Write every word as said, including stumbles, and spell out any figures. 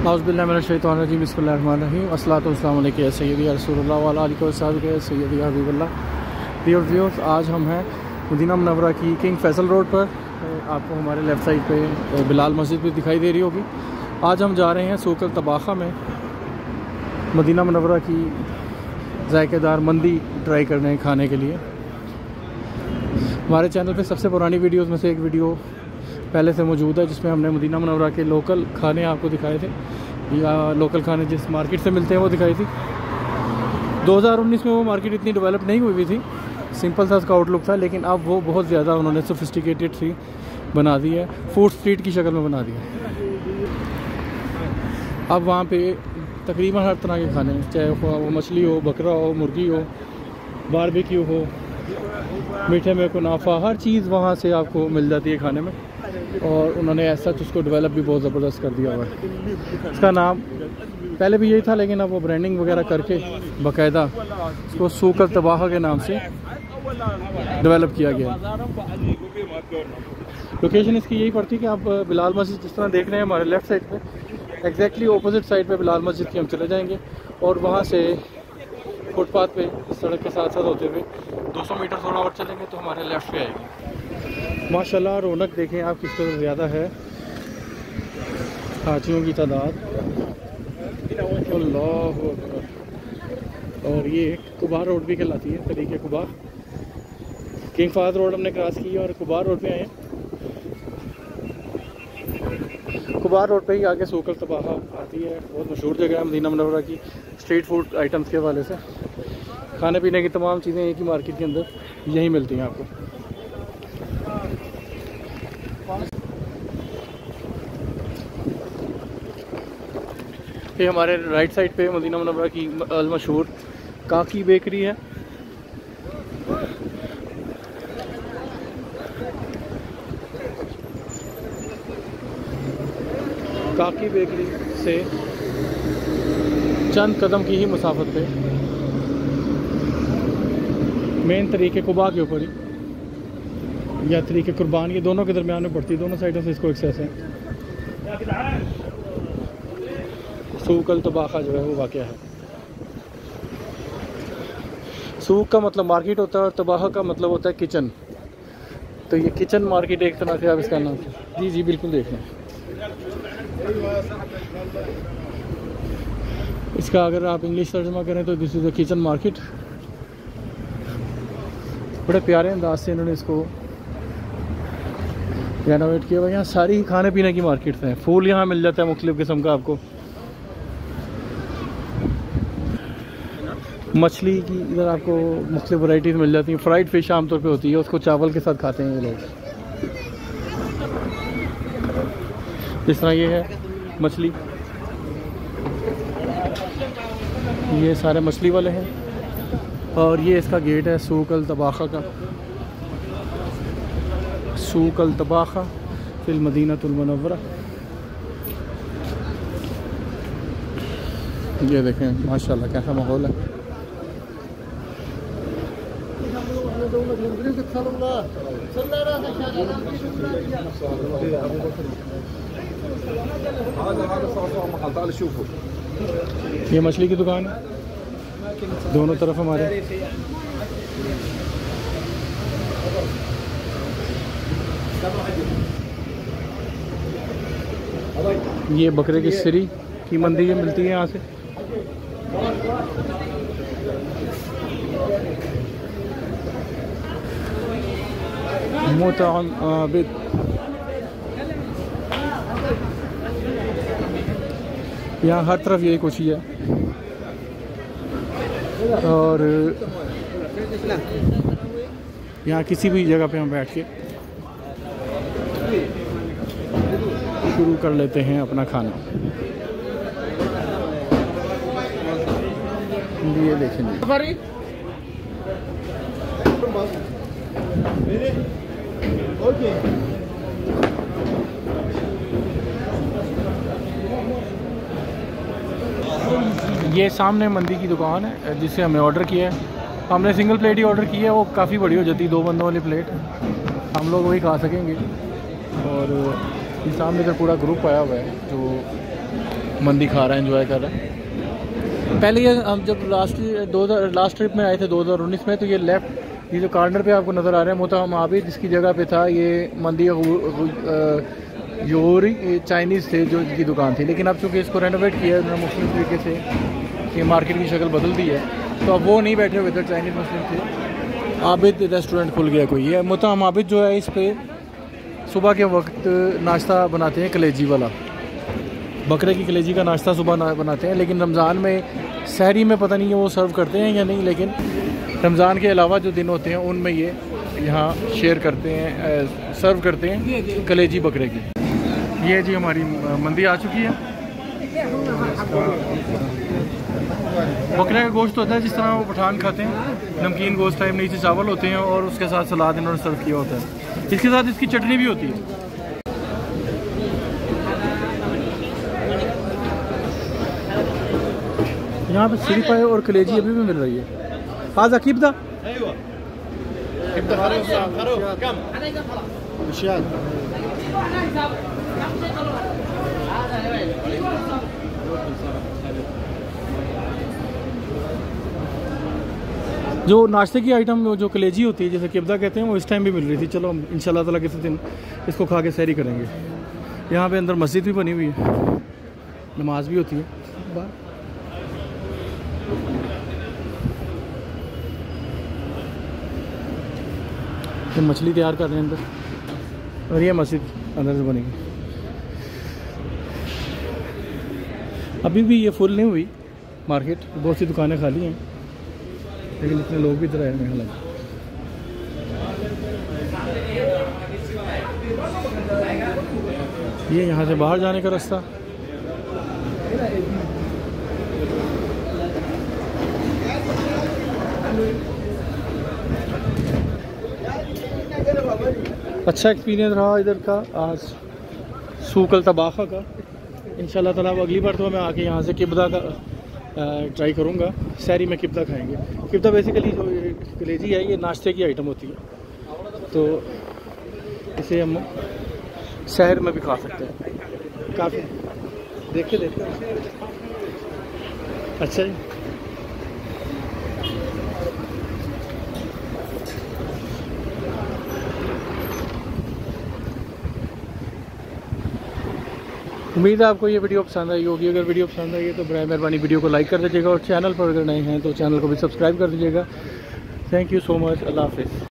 औज़ुबिल्लाहि बिस्मिल्लाहिर्रहमानिर्रहीम अस्सलातु वस्सलामु अलैका सय्यदी रसूलुल्लाह व अला आलिहि व सहाबिहि सय्यदी हबीबुल्लाह। डियर व्यूअर्स, आज हम हैं मदीना मुनव्वरा की किंग फैसल रोड पर। आपको हमारे लेफ़्ट साइड पे बिलाल मस्जिद भी दिखाई दे रही होगी। आज हम जा रहे हैं सूक़ तबाख़ा में मदीना मुनव्वरा की जायकेदार मंदी ट्राई करने खाने के लिए। हमारे चैनल पे सबसे पुरानी वीडियोस में से एक वीडियो पहले से मौजूद है, जिसमें हमने मदीना मुनव्वरा के लोकल खाने आपको दिखाए थे, या लोकल खाने जिस मार्केट से मिलते हैं वो दिखाई थी। दो हज़ार उन्नीस में वो मार्केट इतनी डेवलप नहीं हुई थी, सिंपल सा उसका आउटलुक था, लेकिन अब वो बहुत ज़्यादा उन्होंने सोफिस्टिकेटेड सी बना दी है, फूड स्ट्रीट की शक्ल में बना दी है। अब वहाँ पे तकरीबन हर तरह के खाने, चाहे वो मछली हो, बकरा हो, मुर्गी हो, बारबेक्यू हो, मीठे में कुनाफा, हर चीज़ वहाँ से आपको मिल जाती है खाने में। और उन्होंने ऐसा उसको डेवलप भी बहुत ज़बरदस्त कर दिया हुआ है। इसका नाम पहले भी यही था, लेकिन अब वो ब्रांडिंग वगैरह करके बाकायदा इसको सूक़ तबाख़ा के नाम से डेवलप किया गया। लोकेशन इसकी यही पड़ती है कि आप बिलाल मस्जिद जिस तरह देख रहे हैं हमारे लेफ़्ट साइड पे, एग्जैक्टली ऑपोजिट साइड पे बिलाल मस्जिद की हम चले जाएंगे और वहाँ से फुटपाथ पे सड़क के साथ साथ होते हुए दो सौ मीटर थोड़ा और चलेंगे तो हमारे लेफ़्ट पे आएगी। माशाल्लाह रौनक देखें आप किस तरह ज़्यादा है, हाथियों की तादाद, अल्लाहु अकबर। और ये कुबार रोड भी कहलाती है, तरीके कुबार। किंग फहद रोड हमने क्रॉस की और कुबार रोड पे आए हैं। कुबार रोड पे ही आगे सूक़ तबाख़ा आती है, बहुत मशहूर जगह है मदीना मुनव्वरा की स्ट्रीट फूड आइटम्स के हवाले से। खाने पीने की तमाम चीज़ें एक ही मार्केट के अंदर यहीं मिलती हैं आपको। ये हमारे राइट साइड पे मदीना मुनव्वरा की अल मशहूर काकी बेकरी है। काकी बेकरी से चंद कदम की ही मुसाफत पे मेन तरीके कुबा के ऊपर ही या तरीके कुर्बान, ये दोनों के दरमियान में पड़ती है, दोनों साइडों से इसको एक्सेस है। सूक़ तबाख़ा जो है वो वाक़या है। सूक़ का मतलब मार्केट होता है और तबाख़ा का मतलब होता है किचन। तो ये किचन मार्केट एक तरह से आप इसका नाम, जी जी बिल्कुल देख लें। इसका अगर आप इंग्लिश तर्जुमा करें तो this is the kitchen market. बड़े प्यारे अंदाज से इन्होंने इसको रेनोवेट किया हुआ। यहाँ सारी खाने पीने की मार्केट्स हैं, फूल यहाँ मिल जाता है मुख्तलिफ़ किस्म का आपको। मछली की इधर आपको मुख्तलिफ़ वैराइटीज़ मिल जाती हैं। फ्राइड फ़िश आमतौर पे होती है, उसको चावल के साथ खाते हैं ये लोग। जिस तरह ये है मछली, ये सारे मछली वाले हैं। और ये इसका गेट है सूक़ तबाख़ा का, सूक़ तबाख़ा फिल मदीनतुल मुनव्वरा। ये देखें माशाल्लाह कैसा माहौल है। ये मछली की दुकान है दोनों तरफ हमारे। ये बकरे की सिरी की मंदी ये मिलती है यहाँ से। मुताबिद यहाँ हर तरफ यही कुछ ही है। और यहाँ किसी भी जगह पे हम बैठ के शुरू कर लेते हैं अपना खाना। ये देखेंगे ये सामने मंदी की दुकान है जिससे हमने ऑर्डर किया है। हमने सिंगल प्लेट ही ऑर्डर की है, वो काफ़ी बड़ी हो जाती है, दो बंदों वाली प्लेट, हम लोग वही खा सकेंगे। और ये सामने का पूरा ग्रुप आया हुआ है जो मंदी खा रहा है, एंजॉय कर रहा है। पहले ये हम जब लास्ट दो हज़ार लास्ट ट्रिप में आए थे दो हज़ार उन्नीस में, तो ये लेफ्ट ये जो कॉर्नर पे आपको नज़र आ रहा है मोहतरम आबिद, जिसकी जगह पे था ये मंदी योरी चाइनीज़ थे जो की दुकान थी, लेकिन अब चूँकि इसको रेनोवेट किया है मुस्लिम तरीके से, ये मार्केट की शक्ल बदल दी है, तो अब वो नहीं बैठे हुए थे, चाइनीज़ मुस्लिम थे। आबिद रेस्टोरेंट खुल गया कोई। ये मोहतरम आबिद जो है इस पर सुबह के वक्त नाश्ता बनाते हैं कलेजी वाला, बकरे की कलेजी का नाश्ता सुबह बनाते हैं, लेकिन रमज़ान में सहरी में पता नहीं है वो सर्व करते हैं या नहीं, लेकिन रमज़ान के अलावा जो दिन होते हैं उनमें ये यहाँ शेयर करते हैं, सर्व करते हैं कलेजी बकरे की। ये जी हमारी मंदी आ चुकी है। बकरे का गोश्त होता है जिस तरह वो पठान खाते हैं, नमकीन गोश्त टाइप, नीचे चावल होते हैं और उसके साथ सलाद इन्होंने सर्व किया होता है, इसके साथ इसकी चटनी भी होती है। यहाँ पे सिरी पाए और कलेजी अभी भी मिल रही है। हाजा किब्दा जो नाश्ते की आइटम जो कलेजी होती है जैसे किब्दा कहते हैं, वो इस टाइम भी मिल रही थी। चलो इंशाल्लाह ताला किसी दिन इसको खा के सैरी करेंगे। यहाँ पे अंदर मस्जिद भी बनी हुई है, नमाज भी होती है। ये मछली तैयार कर रहे हैं अंदर, और ये मस्जिद अंदर से बनेगी। अभी भी ये फुल नहीं हुई मार्केट, बहुत सी दुकानें खाली हैं, लेकिन इतने लोग भी इधर आए हैं। हालांकि ये यहाँ से बाहर जाने का रास्ता। अच्छा एक्सपीरियंस रहा इधर का आज सूक अल तबाखा का। इंशाल्लाह ताला अगली बार तो मैं आके यहाँ से किब्दा का ट्राई करूँगा। सहरी में किब्दा खाएंगे। किब्दा बेसिकली जो कलेजी है ये नाश्ते की आइटम होती है, तो इसे हम शहर में भी खा सकते हैं। काफ़ी देखे देखे अच्छा जी। उम्मीद है आपको ये वीडियो पसंद आई होगी। अगर वीडियो पसंद आई है तो बराए मेहरबानी वीडियो को लाइक कर दीजिएगा, और चैनल पर अगर नए हैं तो चैनल को भी सब्सक्राइब कर दीजिएगा। Thank you so much. अल्लाह हाफिज़।